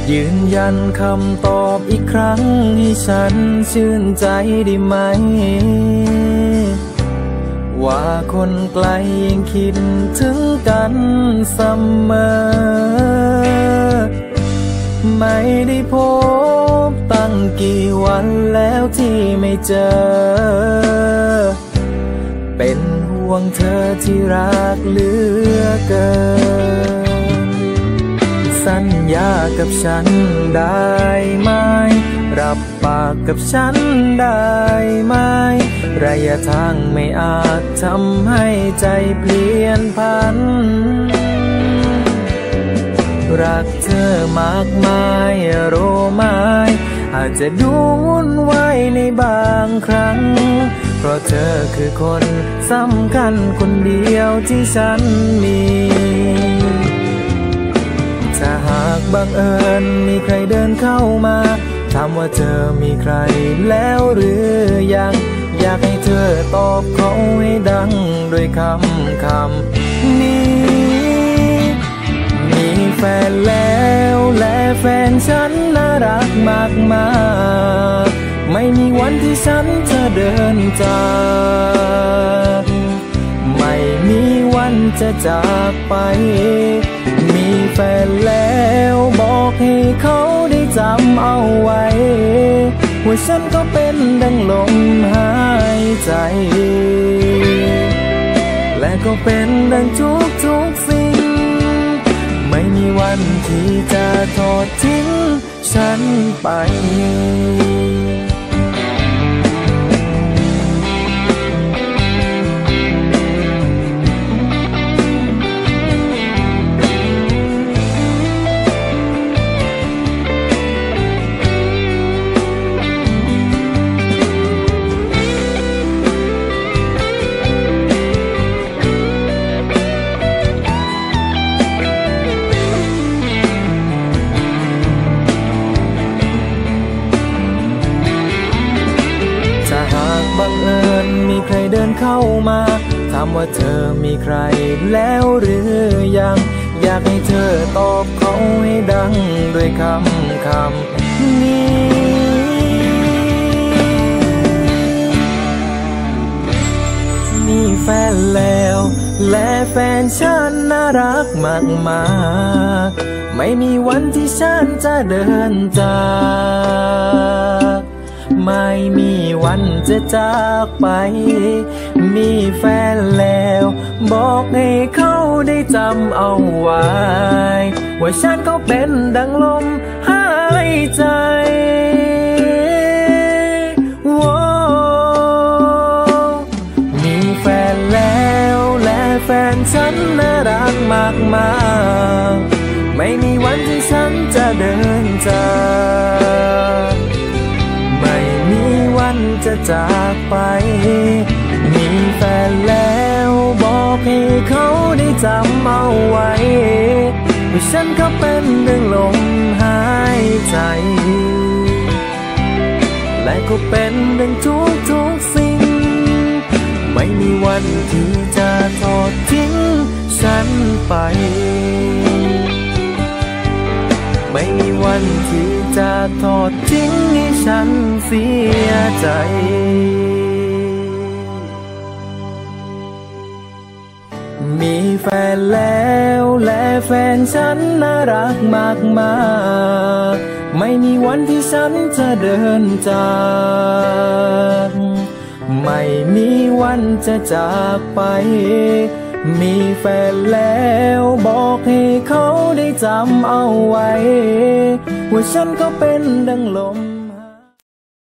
ยืนยันคำตอบอีกครั้งให้ฉันชื่นใจได้ไหมว่าคนไกลยังคิดถึงกันเสมอไม่ได้พบตั้งกี่วันแล้วที่ไม่เจอเป็นห่วงเธอที่รักเหลือเกินสัญญากับฉันได้ไหมรับปากกับฉันได้ไหมระยะทางไม่อาจทำให้ใจเปลี่ยนผันรักเธอมากมายรู้ไหมอาจจะดูวุ่นวายในบางครั้งเพราะเธอคือคนสำคัญคนเดียวที่ฉันมีถ้าหากบังเอิญมีใครเดินเข้ามาถามว่าเธอมีใครแล้วหรือยังอยากให้เธอตอบเขาให้ดังด้วยคำนี้มีแฟนแล้วและแฟนฉันน่ารักมากมากไม่มีวันที่ฉันจะเดินจากไม่มีวันจะจากไปมีแฟนแล้วบอกให้เขาได้จำเอาไว้ว่าฉันก็เป็นดังลมหายใจและก็เป็นดังทุกสิ่งไม่มีวันที่จะทอดทิ้งฉันไปบังเอิญมีใครเดินเข้ามาถามว่าเธอมีใครแล้วหรือยังอยากให้เธอตอบเขาให้ดังด้วยคำนี้มีแฟนแล้วและแฟนฉันน่ารักมากมากไม่มีวันที่ฉันจะเดินจากไม่มีวันจะจากไปมีแฟนแล้วบอกให้เขาได้จำเอาไว้ว่าฉันก็เป็นดังลมหายใจมีแฟนแล้วและแฟนฉันน่ารักมากมากไม่มีวันที่ฉันจะเดินจากไม่มีวันจะจากไปมีแฟนแล้วบอกให้เขาได้จำเอาไว้ว่าฉันก็เป็นดังลมหายใจและก็เป็นดังทุกสิ่งไม่มีวันที่จะทอดทิ้งฉันไปไม่มีวันที่จะทอดทิ้งให้ฉันเสียใจมีแฟนแล้วและแฟนฉันน่ารักมากมากไม่มีวันที่ฉันจะเดินจากไม่มีวันจะจากไปมีแฟนแล้วบอกให้เขาได้จำเอาไว้ว่าฉันก็เป็นดังลม